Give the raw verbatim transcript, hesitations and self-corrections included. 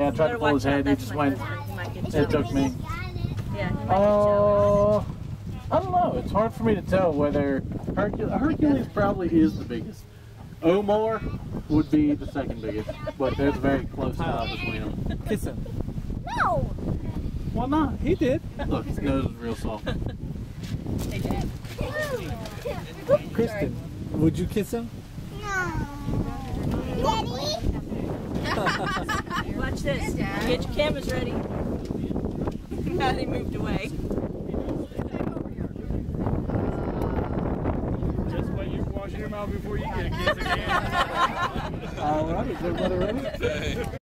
I tried to pull his head. He just went. It took me. Yeah. Oh, uh, I don't know. It's hard for me to tell whether Hercules. Hercules probably is the biggest. Omar would be the second biggest, but there's a very close tie between them. Kiss him. No. Why not? He did. Look, his nose is real soft. Kristen, would you kiss him? No. Daddy? Watch this. Get your cameras ready. Now they moved away. Just wait, you wash your mouth before you get a kiss again. All right, is everybody ready?